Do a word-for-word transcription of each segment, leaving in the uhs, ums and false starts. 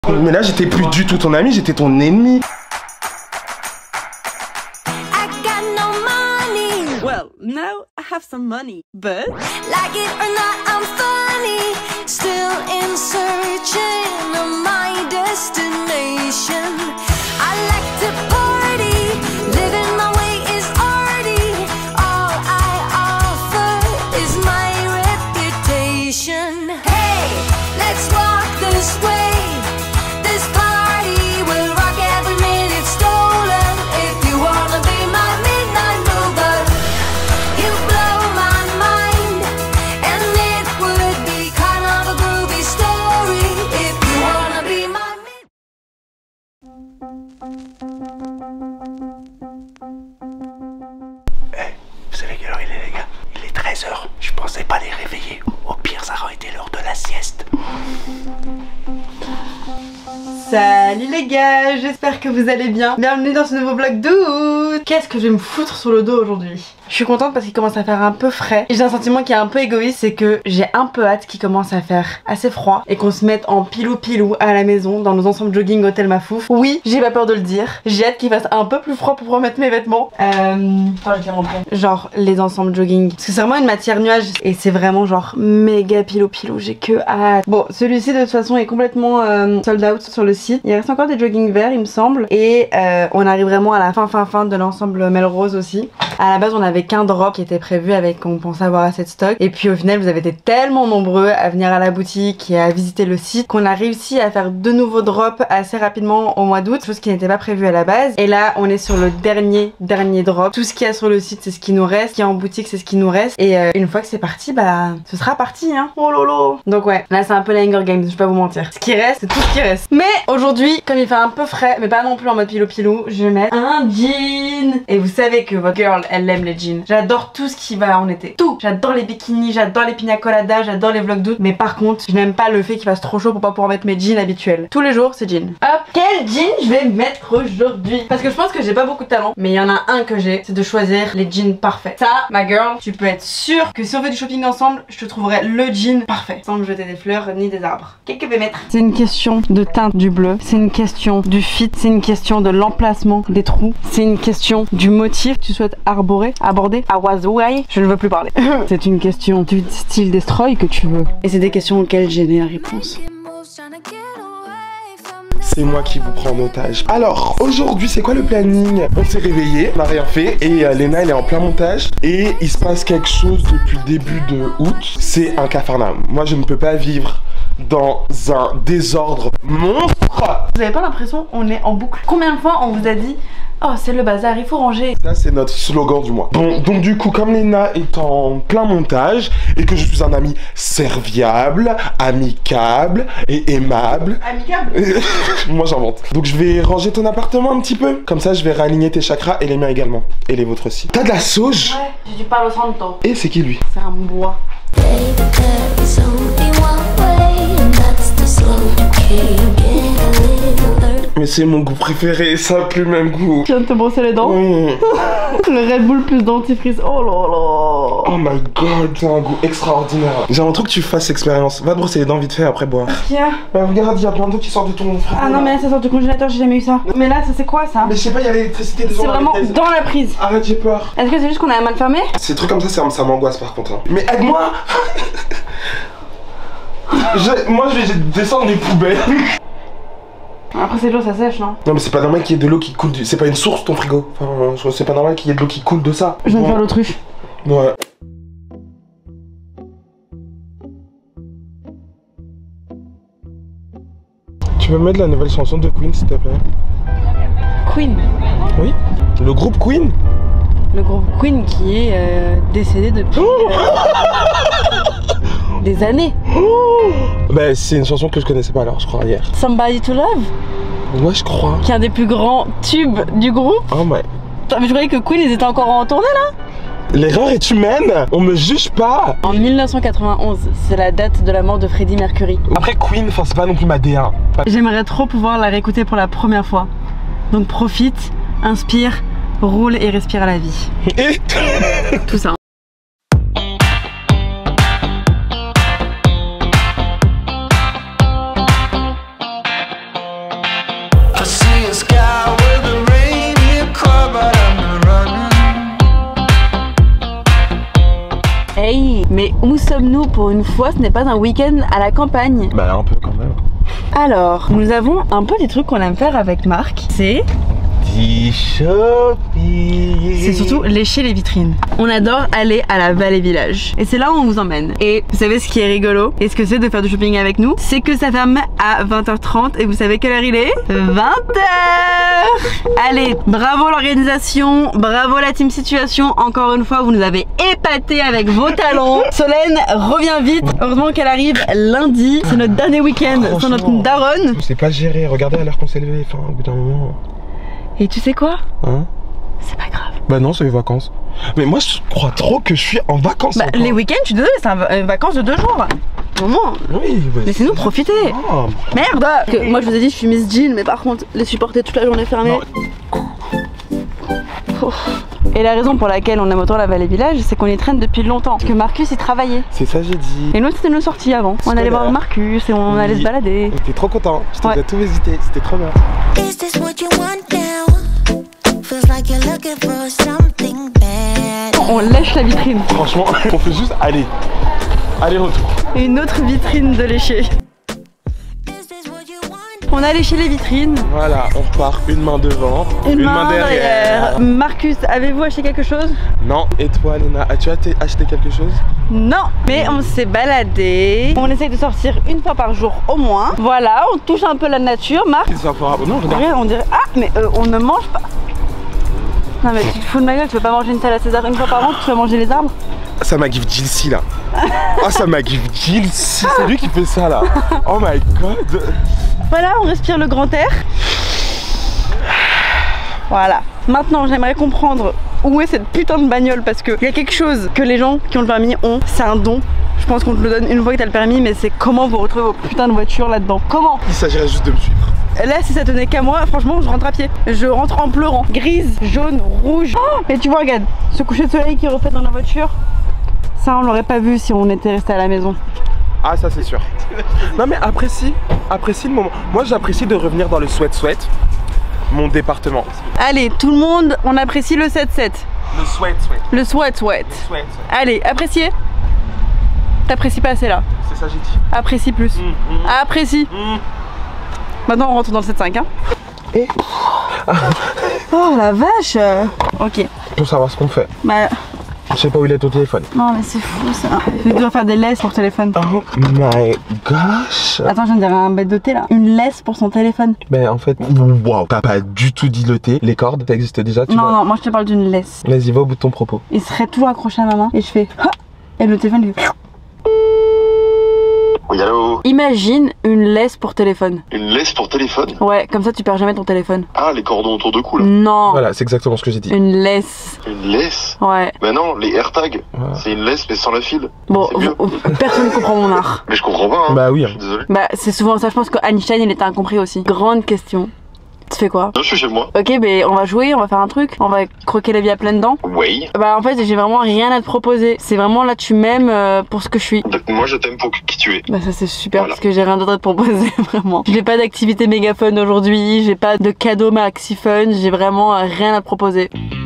Mais là j'étais plus du tout ton ami, j'étais ton ennemi. Well, now I have some money, but like it or not, I'm funny. Still in searching of my destination. I like to party, living my way is arty. All I offer is my reputation. Hey, let's walk this way. This party will rock every minute stolen. If you wanna be my midnight mover, you blow my mind, and it would be kind of a groovy story. If you wanna be my mid. Hey, vous savez quelle heure il est les gars? Il est treize heures. Je pensais pas les réveiller. Au pire ça aurait été l'heure de la sieste. Salut les gars, j'espère que vous allez bien. Bienvenue dans ce nouveau vlog d'août. Qu'est-ce que je vais me foutre sur le dos aujourd'hui? Je suis contente parce qu'il commence à faire un peu frais. Et j'ai un sentiment qui est un peu égoïste, c'est que j'ai un peu hâte qu'il commence à faire assez froid et qu'on se mette en pilou pilou à la maison dans nos ensembles jogging hôtel Mafouf. Oui, j'ai pas peur de le dire. J'ai hâte qu'il fasse un peu plus froid pour pouvoir mettre mes vêtements. Euh... Enfin, j'ai clairement pris. Genre les ensembles jogging. Parce que c'est vraiment une matière nuage et c'est vraiment genre méga pilou pilou. J'ai que hâte. Bon, celui-ci de toute façon est complètement euh, sold out sur le site. Il reste encore des jogging verts il me semble. Et euh, on arrive vraiment à la fin fin fin de l'ensemble Melrose aussi. À la base on avait qu'un drop qui était prévu avec, on pensait avoir assez de stock, et puis au final vous avez été tellement nombreux à venir à la boutique et à visiter le site qu'on a réussi à faire de nouveaux drops assez rapidement au mois d'août, chose qui n'était pas prévue à la base. Et là on est sur le dernier dernier drop. Tout ce qu'il y a sur le site c'est ce qui nous reste, ce qui est en boutique c'est ce qui nous reste, et euh, une fois que c'est parti bah ce sera parti hein. Oh lolo. Donc ouais, là c'est un peu la Hunger Games, je vais pas vous mentir. Ce qui reste c'est tout ce qui reste. Mais aujourd'hui comme il fait un peu frais mais pas non plus en mode pilou pilou, je vais mettre un jean. Et vous savez que votre girl elle aime les jeans. J'adore tout ce qui va en été. Tout. J'adore les bikinis, j'adore les pina coladas, j'adore les vlogs d'août. Mais par contre, je n'aime pas le fait qu'il fasse trop chaud pour pas pouvoir mettre mes jeans habituels. Tous les jours, c'est jean. Hop. Quel jean je vais mettre aujourd'hui? Parce que je pense que j'ai pas beaucoup de talent. Mais il y en a un que j'ai, c'est de choisir les jeans parfaits. Ça, ma girl, tu peux être sûre que si on fait du shopping ensemble, je te trouverai le jean parfait. Sans me jeter des fleurs ni des arbres. Qu'est-ce que je vais mettre? C'est une question de teinte du bleu. C'est une question du fit. C'est une question de l'emplacement des trous. C'est une question du motif que tu souhaites arborer, aborder. Awazouai, je ne veux plus parler. C'est une question du style destroy que tu veux. Et c'est des questions auxquelles j'ai la réponse. C'est moi qui vous prends en otage. Alors, aujourd'hui, c'est quoi le planning? On s'est réveillé, on n'a rien fait. Et euh, Léna, elle est en plein montage. Et il se passe quelque chose depuis le début de août. C'est un capharnaüm. Moi, je ne peux pas vivre dans un désordre monstre. Vous avez pas l'impression on est en boucle? Combien de fois on vous a dit oh c'est le bazar, il faut ranger? Ça c'est notre slogan du mois. Bon, donc du coup comme Léna est en plein montage et que je suis un ami serviable, amicable et aimable. Amicable? Moi j'invente. Donc je vais ranger ton appartement un petit peu. Comme ça je vais réaligner tes chakras et les miens également. Et les vôtres aussi. T'as de la sauge? Ouais, j'ai du Palo Santo. Et c'est qui lui? C'est un bois. Mais c'est mon goût préféré, ça n'a plus le même goût. Tu viens de te brosser les dents? Oui. Le Red Bull plus dentifrice, oh là là. Oh my god, c'est un goût extraordinaire. J'aimerais trop que tu fasses l'expérience. Va te brosser les dents vite fait, après boire. Qu'est-ce qu'il y a? Bah regarde, il y a plein d'eau qui sort de ton frigo. Ah non mais là ça sort du congélateur, j'ai jamais eu ça. Mais là ça c'est quoi ça? Mais je sais pas, il y a l'électricité dedans. C'est vraiment dans la prise. Arrête, j'ai peur. Est-ce que c'est juste qu'on a mal fermé? Ces trucs comme ça, ça, ça m'angoisse par contre. Hein. Mais aide-moi. je, Moi je vais descendre les poubelles. Après c'est de l'eau, ça sèche non? Non mais c'est pas normal qu'il y ait de l'eau qui coule du... C'est pas une source ton frigo. Enfin, c'est pas normal qu'il y ait de l'eau qui coule de ça. Je viens de bon. faire l'autruche. Ouais. Tu peux mettre la nouvelle chanson de Queen s'il te plaît? Queen? Oui. Le groupe Queen? Le groupe Queen qui est euh, décédé depuis euh, des années. Bah c'est une chanson que je connaissais pas alors je crois hier. Somebody to Love? Ouais je crois. Qui est un des plus grands tubes du groupe. Oh my. Mais je croyais que Queen ils étaient encore en tournée là. L'erreur est humaine, on me juge pas. En mille neuf cent quatre-vingt-onze, c'est la date de la mort de Freddie Mercury. Après Queen, enfin c'est pas non plus ma D un. J'aimerais trop pouvoir la réécouter pour la première fois. Donc profite, inspire, roule et respire à la vie. Et tout ça. the sky with a reindeer car, but I'm not running. Hey, mais où sommes-nous pour une fois? Ce n'est pas un week-end à la campagne. Bah un peu quand même. Alors, nous avons un peu des trucs qu'on aime faire avec Marc. C'est... shopping. C'est surtout lécher les vitrines. On adore aller à la Vallée Village. Et c'est là où on vous emmène. Et vous savez ce qui est rigolo et ce que c'est de faire du shopping avec nous? C'est que ça ferme à vingt heures trente et vous savez quelle heure il est? vingt heures. Allez, bravo l'organisation, bravo la team situation. Encore une fois, vous nous avez épatés avec vos talents. Solène revient vite. Heureusement qu'elle arrive lundi. C'est notre dernier week-end sur notre daronne. C'est pas géré. Regardez à l'heure qu'on s'est levé. Enfin, au bout d'un moment. Et tu sais quoi? Hein? C'est pas grave. Bah non, c'est les vacances. Mais moi, je crois trop que je suis en vacances. Bah, les week-ends, je suis désolée, c'est un vacances de deux jours. Moment. Oui, bah, laissez-nous profiter. Oh. Merde que, moi, je vous ai dit, je suis Miss Jean, mais par contre, les supporter toute la journée fermée. Oh. Et la raison pour laquelle on aime autant la Vallée Village, c'est qu'on y traîne depuis longtemps. Parce que Marcus y travaillait. C'est ça, j'ai dit. Et nous, c'était nos sorties avant. On allait voir Marcus et on oui. allait se balader. J'étais trop content. Je te ouais. faisais tout visiter. C'était trop bien. Is this what you want now? Feels like you're looking for something bad. On lèche la vitrine. Franchement, on fait juste aller. Aller-retour. Et une autre vitrine de lécher. On a léché les vitrines. Voilà, on repart une main devant, une, une main, main derrière. derrière. Marcus, avez-vous acheté quelque chose? Non. Et toi, Léna, as-tu acheté quelque chose? Non, mais on s'est baladé. On essaye de sortir une fois par jour au moins. Voilà, on touche un peu la nature. Marc, non, regarde, on dirait... Ah, mais euh, on ne mange pas. Non mais tu te fous de ma gueule, tu veux pas manger une salade César une fois par an, tu vas manger les arbres? Ça m'a give Gilsi là. Ah, ça m'a give Gilsi. C'est lui qui fait ça là. Oh my god. Voilà, on respire le grand air. Voilà. Maintenant, j'aimerais comprendre où est cette putain de bagnole parce qu'il y a quelque chose que les gens qui ont le permis ont. C'est un don. Je pense qu'on te le donne une fois que t'as le permis, mais c'est comment vous retrouvez vos putains de voitures là-dedans. Comment? Il s'agirait juste de me suivre. Là, si ça tenait qu'à moi, franchement, je rentre à pied. Je rentre en pleurant. Grise, jaune, rouge. Oh, mais tu vois, regarde, ce coucher de soleil qui refait dans la voiture, ça, on l'aurait pas vu si on était resté à la maison. Ah, ça, c'est sûr. Non, mais apprécie, apprécie le moment. Moi, j'apprécie de revenir dans le sweat-sweat, mon département. Allez, tout le monde, on apprécie le sept sept. Le sweat-sweat. Le sweat-sweat. Allez, appréciez. T'apprécies pas assez là. C'est ça, j'ai dit. Apprécie plus. Mmh, mmh. Apprécie. Mmh. Maintenant on rentre dans le sept cinq hein. Et oh la vache. Ok. Pour savoir ce qu'on fait. Bah... Je sais pas où il est ton téléphone. Non mais c'est fou ça. Tu dois faire des laisses pour téléphone. Oh my gosh. Attends, je viens de dire un bête de thé là. Une laisse pour son téléphone. Ben en fait, waouh, t'as pas du tout dit le thé. Les cordes, ça existe déjà. Tu non vois. non, moi je te parle d'une laisse. Vas-y, va au bout de ton propos. Il serait toujours accroché à ma main et je fais ha, et le téléphone il fait. Oui, allô? Imagine une laisse pour téléphone. Une laisse pour téléphone? Ouais, comme ça tu perds jamais ton téléphone. Ah, les cordons autour de cou là? Non. Voilà, c'est exactement ce que j'ai dit. Une laisse. Une laisse? Ouais. Mais non, les AirTags, ouais. C'est une laisse mais sans la file. Bon, personne ne comprend mon art. Mais je comprends pas, hein. Bah oui. Hein. Je suis désolé. Bah, c'est souvent ça, je pense qu'Einstein il était incompris aussi. Grande question. Tu fais quoi? Non, je suis chez moi. Ok, mais on va jouer, on va faire un truc, on va croquer la vie à pleines dents. Oui. Bah en fait j'ai vraiment rien à te proposer. C'est vraiment là tu m'aimes euh, pour ce que je suis. Donc, moi je t'aime pour qui tu es. Bah ça c'est super voilà. Parce que j'ai rien d'autre à te proposer vraiment. J'ai pas d'activité méga fun aujourd'hui, j'ai pas de cadeau maxi fun, j'ai vraiment euh, rien à te proposer.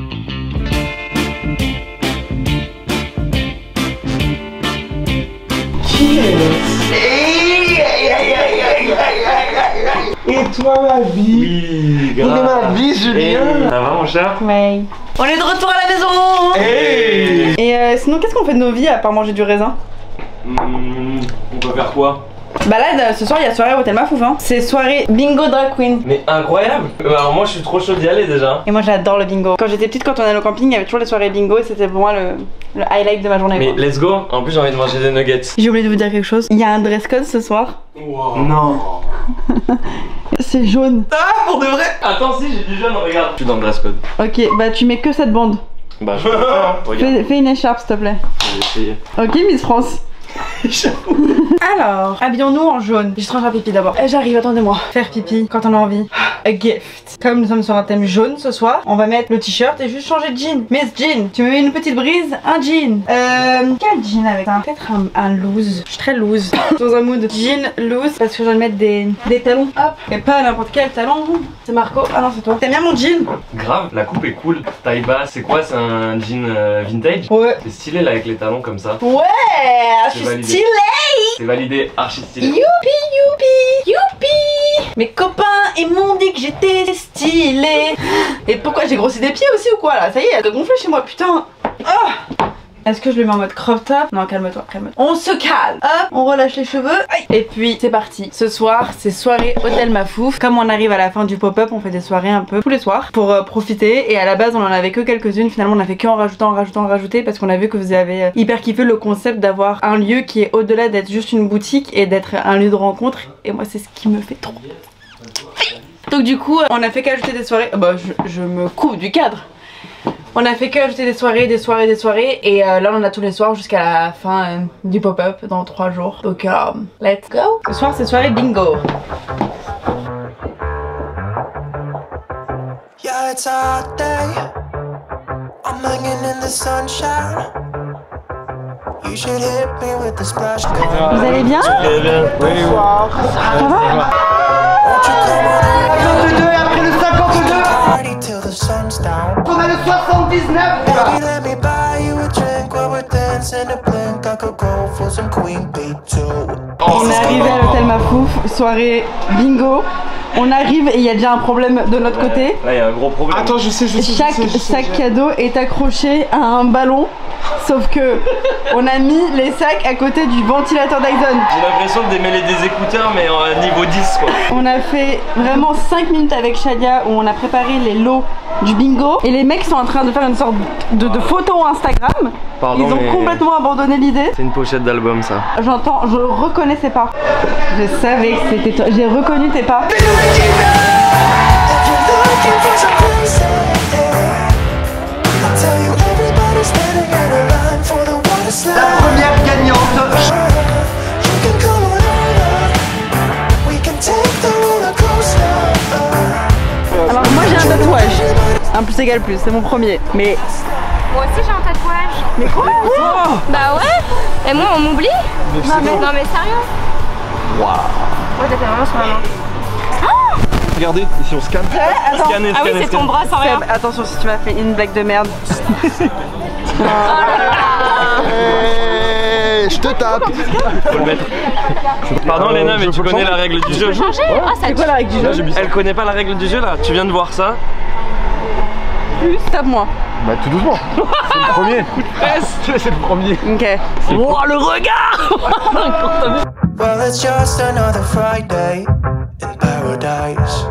Et toi ma vie? Oui, grave. Il est ma vie, Julien. Ça va mon cher? Ouais. On est de retour à la maison. Hey. Et euh, sinon qu'est-ce qu'on fait de nos vies à part manger du raisin? mmh, On peut faire quoi? Bah là ce soir il y a soirée au Hôtel Mafouf hein. C'est soirée bingo drag queen. Mais incroyable. Alors moi je suis trop chaud d'y aller déjà. Et moi j'adore le bingo. Quand j'étais petite, quand on allait au camping, il y avait toujours les soirées bingo et c'était pour moi le, le highlight de ma journée. Mais quoi. let's go. En plus j'ai envie de manger des nuggets. J'ai oublié de vous dire quelque chose. Il y a un dress code ce soir. Wow. Non. C'est jaune. Ah pour de vrai? Attends si j'ai du jaune, regarde. Je suis dans le dress code. Ok, bah tu mets que cette bande. Bah je peux pas, hein. Fais, fais une écharpe s'il te plaît. Je vais essayer. Ok Miss France. Alors, habillons-nous en jaune. Je tranche un pipi d'abord. J'arrive, attendez-moi. Faire pipi quand on a envie. a gift. Comme nous sommes sur un thème jaune ce soir, on va mettre le t-shirt et juste changer de jean. Miss Jean, tu me mets une petite brise, un jean. Euh, quel jean avec ça? Peut-être un, un loose. Je suis très loose. Dans un mood jean loose parce que je vais mettre des, des talons. Hop. Et pas n'importe quel talon. C'est Marco. Ah non, c'est toi. T'aimes bien mon jean? Grave, la coupe est cool. Taille basse, c'est quoi? C'est un jean euh, vintage? Ouais. C'est stylé là avec les talons comme ça. Ouais, je C'est suis validé. stylée. C'est validé, archi stylé. Youpi, youpi, youpi. Mes copains, ils m'ont dit que j'étais stylée. Et pourquoi j'ai grossi des pieds aussi ou quoi là? Ça y est, elle a gonflé chez moi, putain. Oh. Est-ce que je le mets en mode crop top? Non, calme-toi, calme-toi. On se calme. Hop, on relâche les cheveux. Aïe. Et puis, c'est parti. Ce soir, c'est soirée Hôtel Mafouf. Comme on arrive à la fin du pop-up, on fait des soirées un peu tous les soirs pour euh, profiter. Et à la base, on en avait que quelques-unes. Finalement, on a fait que en rajoutant, en rajoutant, en rajouter parce qu'on a vu que vous avez euh, hyper kiffé le concept d'avoir un lieu qui est au-delà d'être juste une boutique et d'être un lieu de rencontre. Et moi, c'est ce qui me fait trop. Donc du coup, on a fait qu'ajouter des soirées. Bah, je, je me coupe du cadre. On a fait que ajouter des soirées, des soirées, des soirées et euh, là on en a tous les soirs jusqu'à la fin euh, du pop-up dans trois jours. Donc euh, let's go. Ce soir c'est soirée bingo. Yeah, it's a hot day. I'm hanging in the sunshine. You should hit me with the splash. Vous allez bien? Très bien. Oui, oui. Ça va? cinquante-deux et après le cinquante-deux. Party till the sun's down. On a le soixante-dix-neuf. Baby, let me buy you a drink while we're dancing a blink. I could go for some Queen Bee too. On est arrivé à l'hôtel Mafouf, soirée bingo. On arrive et il y a déjà un problème de notre côté. Là, il y a un gros problème. Attends, je sais, je sais. Chaque je sais, je sais, sac je sais. cadeau est accroché à un ballon. Sauf que on a mis les sacs à côté du ventilateur Dyson. J'ai l'impression de démêler des écouteurs, mais en niveau dix quoi. On a fait vraiment cinq minutes avec Shadia où on a préparé les lots du bingo. Et les mecs sont en train de faire une sorte de, de photo Instagram. Pardon, Ils ont mais- complètement abandonné l'idée. C'est une pochette d'album ça. J'entends, je reconnaissais pas. Je savais que c'était toi. J'ai reconnu tes pas. If you're looking for some crazy, I'll tell you everybody's standing in a line for the water slide. La première gagnante. You can come on over. We can take the roller coaster. Alors moi j'ai un tatouage. Un plus égal plus, c'est mon premier. Mais Moi aussi j'ai un tatouage. mais quoi? Bah ouais. Et moi on m'oublie. Non mais, non mais sérieux. Waouh. Ouais t'as fait vraiment sur ma main. Regardez, ici on scanne. Attends. Scanner, Ah oui scanner, c'est ton scanner. bras sans rien. Seb, attention si tu m'as fait une blague de merde. Hey, je te tape. Faut le mettre. Pardon Léna, mais tu connais la règle du jeu. Changer. Ah ça C'est quoi la règle du jeu? Elle connaît pas la règle du jeu là. Tu viens de voir ça. Plus tape-moi. Bah tout doucement. C'est le premier. C'est le premier. Ok. Oh le regard. Well, it's just another Friday in paradise.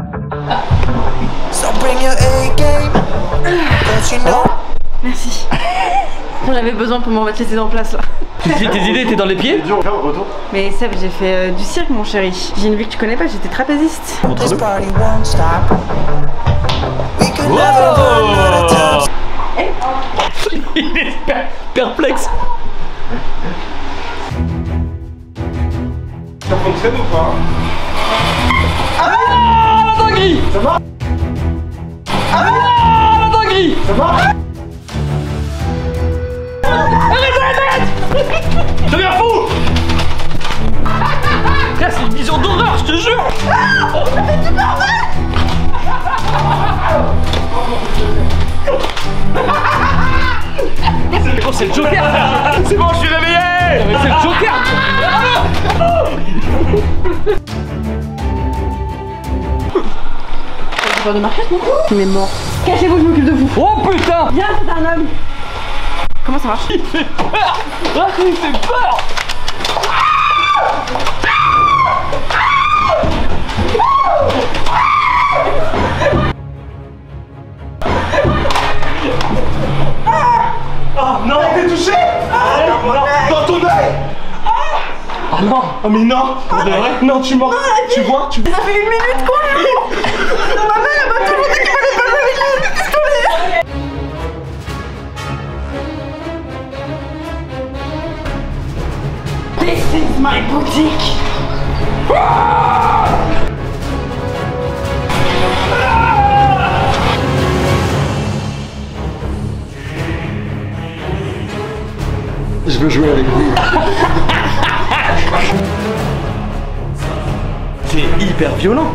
So bring your A game. Don't you know? Merci. J'en avais besoin pour me remettre les idées en place là. Tes idées étaient dans les pieds. Mais Seb, j'ai fait euh, du cirque mon chéri. J'ai une vie que tu connais pas, j'étais trapéziste. This party won't stop. We could never run out of time. Il est perplexe. Ça fonctionne ou pas? Ah la dinguerie. Ça va? Ah la dinguerie. Ça va? Je deviens fou. Là c'est une vision d'horreur, je te jure. C'est bon, c'est le Joker. C'est bon, je suis réveillé. C'est le Joker. T'as peur de Marcus, non? Il est mort. Cachez-vous, je m'occupe de vous. Oh putain. Viens, c'est un homme. Comment ça marche? Il fait peur. Ah, il fait peur. Ah non, t'es touché? Ah, dans ton œil. Oh non. Oh mais non. Non, tu mens. Tu vois, tu vois. Ça fait une minute qu'on joue. Ma mère, elle m'a toujours dit qu'il fallait pas jouer avec les pistolets. This is my boutique. violent.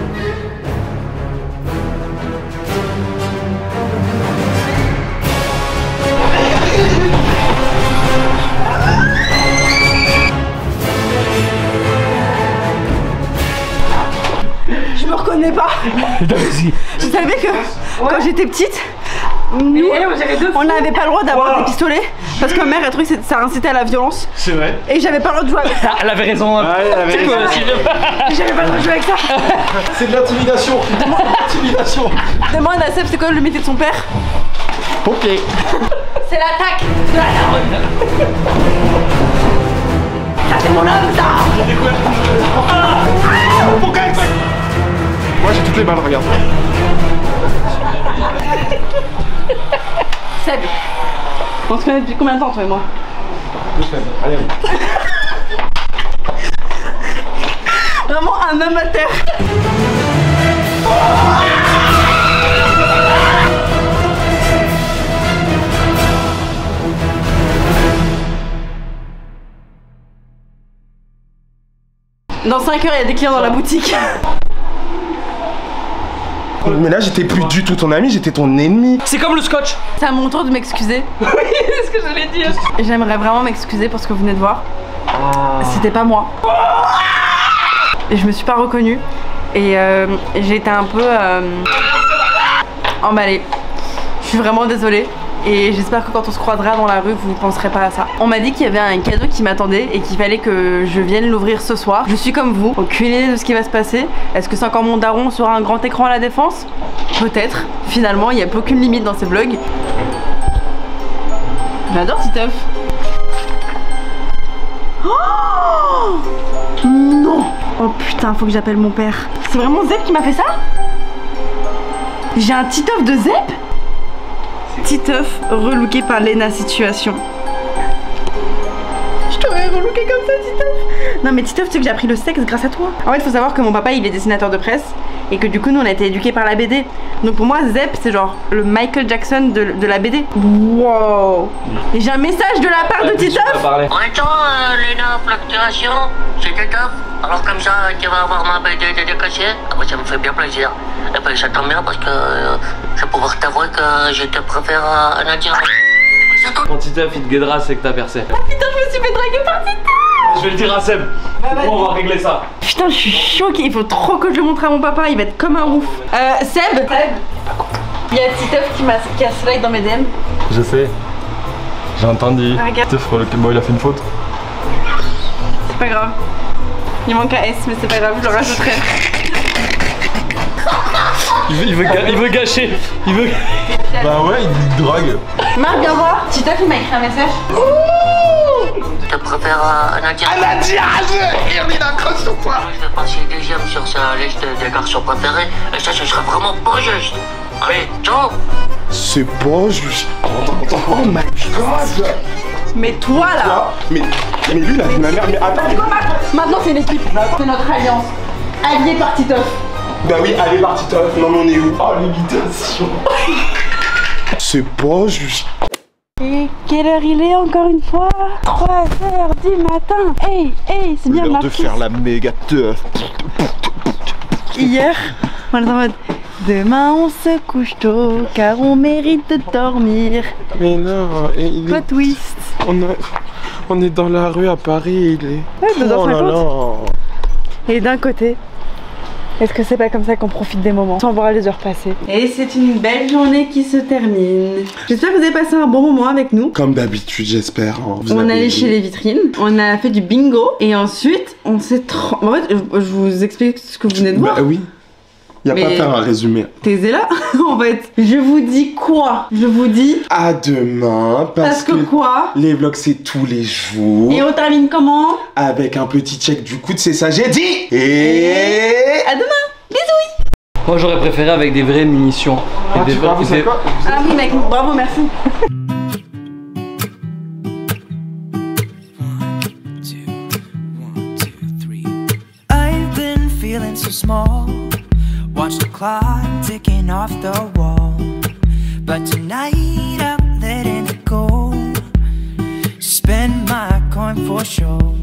Je me reconnais pas. Je savais que quand j'étais petite, nous, on n'avait pas le droit d'avoir wow. des pistolets parce que ma mère a trouvé que ça incitait à la violence. C'est vrai. Et j'avais pas le droit de jouer avec ça. Elle avait raison. Ah, elle avait raison. J'avais pas le droit de jouer avec ça. C'est de l'intimidation. L'intimidation. Demande à Seb, c'est quoi le métier de son père? Pompier. C'est l'attaque de la daronne. Ça c'est mon homme ça. Moi j'ai toutes les balles, regarde. Seb, on se connaît depuis combien de temps toi et moi? Deux semaines, allez, allez. Vraiment un homme à terre. Dans cinq heures, il y a des clients dans la boutique. Mais là, j'étais plus du tout ton ami, j'étais ton ennemi. C'est comme le scotch. C'est à mon tour de m'excuser. Oui, c'est ce que j'allais dire. J'aimerais vraiment m'excuser pour ce que vous venez de voir. Ah. C'était pas moi. Et je me suis pas reconnue. Et euh, j'ai été un peu euh, emballée. Je suis vraiment désolée. Et j'espère que quand on se croisera dans la rue, vous ne penserez pas à ça. On m'a dit qu'il y avait un cadeau qui m'attendait et qu'il fallait que je vienne l'ouvrir ce soir. Je suis comme vous, aucune idée de ce qui va se passer. Est-ce que c'est encore mon daron sur un grand écran à la défense? Peut-être. Finalement, il n'y a plus aucune limite dans ces vlogs. J'adore Titeuf. Oh non. Oh putain, faut que j'appelle mon père. C'est vraiment Zep qui m'a fait ça? J'ai un Titeuf de Zep? Titeuf relooké par Lena Situation. Je t'aurais relooké comme ça, Titeuf. Non mais Titeuf, tu sais que j'ai appris le sexe grâce à toi. En fait, il faut savoir que mon papa, il est dessinateur de presse et que du coup, nous, on a été éduqués par la B D. Donc pour moi, Zep, c'est genre le Michael Jackson de, de la B D. Wow. Et j'ai un message de la part de Titeuf. En même temps, euh, Lena Fluctuation, c'était top. Alors comme ça, tu vas avoir ma B D dédicacée. Ah bah, ça me fait bien plaisir. Et ben ça tombe bien parce que euh, je vais pouvoir t'avouer que je te préfère à Nadia. Quand Titeuf il te guidera, c'est que t'as percé. Oh putain, je me suis fait draguer par Titeuf. Je vais le dire à Seb. Bah, bah, bon, on va régler ça. Putain, je suis choquée. Il faut trop que je le montre à mon papa. Il va être comme un ouf. Euh, Seb, Seb, il y a Titeuf qui m'a qui a slide dans mes D M. Je sais. J'ai entendu. Ah, regarde. Titeuf, bon, il a fait une faute. C'est pas grave. Il manque un S, mais c'est pas grave, je le rajouterai. Il veut, il, veut ga il veut gâcher. Il veut. Bah ouais, il drague. Marc, viens voir. Titeuf, il m'a écrit un message. Je te préfère à Nadia. À Nadia, il a un croche sur toi. Je vais passer deuxième sur sa liste des garçons préférés. Et ça, ce serait vraiment pas juste. Allez, ciao. C'est pas juste. Oh my god. Mais toi là. Toi, mais, mais lui, il a vu ma mère. Mais attends. Mais... Maintenant, c'est l'équipe. C'est notre alliance. Allié par Titeuf. Bah oui, allez parti Titeuf. Non mais on est où? Oh l'imitation. C'est pas juste. Et quelle heure il est encore une fois? trois heures du matin. Hey, hey, c'est bien l'heure marqué. de faire la méga teuf. Hier, on est en mode demain on se couche tôt car on mérite de dormir. Mais non, et il Quoi est... twist? On, a... on est dans la rue à Paris, il est... Ouais, deux heures oh là là. Et d'un côté, est-ce que c'est pas comme ça qu'on profite des moments sans voir les heures passer? Et c'est une belle journée qui se termine. J'espère que vous avez passé un bon moment avec nous. Comme d'habitude, j'espère. Hein. On est allé chez les vitrines, on a fait du bingo et ensuite on s'est trop... En fait, je vous explique ce que vous venez de voir. Bah oui. Y a Mais pas à faire un résumé. Taisez là, en fait. Je vous dis quoi? Je vous dis... À demain, parce, Parce que, que quoi? Les vlogs c'est tous les jours. Et on termine comment? Avec un petit check du coup de c'est ça j'ai dit. Et... À demain. Bisous. Moi j'aurais préféré avec des vraies munitions. Ah, Et des tu vois, vous savez quoi? Ah oui mec, bravo, merci. I've been feeling so small. Watch the clock ticking off the wall. But tonight I'm letting it go. Spend my coin for sure.